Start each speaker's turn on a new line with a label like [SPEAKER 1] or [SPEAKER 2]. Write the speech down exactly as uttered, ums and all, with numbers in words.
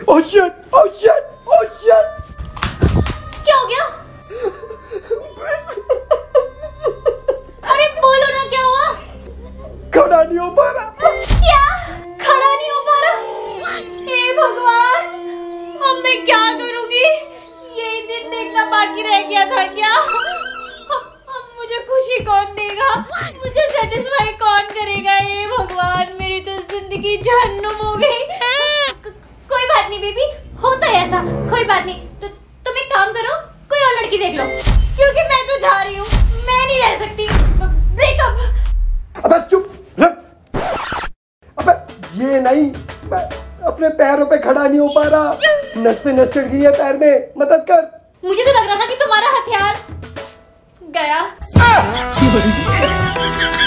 [SPEAKER 1] ओह shit, oh shit, oh shit.
[SPEAKER 2] क्या हो गया? अरे बोलो ना क्या हुआ?
[SPEAKER 1] खड़ा नहीं हो पा रहा।
[SPEAKER 2] क्या? खड़ा नहीं हो पा रहा? हे भगवान, अब मैं क्या करूंगी? ये दिन देखना बाकी रह गया था क्या? अब, अब मुझे खुशी कौन देगा? मुझे सेटिस्फाई कौन करेगा? हे भगवान, मेरी तो जिंदगी जहन्नुम हो गई। कोई बात नहीं बेबी, होता है ऐसा, कोई बात नहीं। तो तुम एक काम करो, कोई और लड़की देख लो, क्योंकि मैं तो जा रही हूँ, मैं नहीं रह सकती। ब्रेकअप।
[SPEAKER 1] अबे चुप रह। अबे ये नहीं, मैं अपने पैरों पे खड़ा नहीं हो पा रहा। नस पे नस चढ़ गई है पैर में, मदद कर।
[SPEAKER 2] मुझे तो लग रहा था कि तुम्हारा हथियार गया।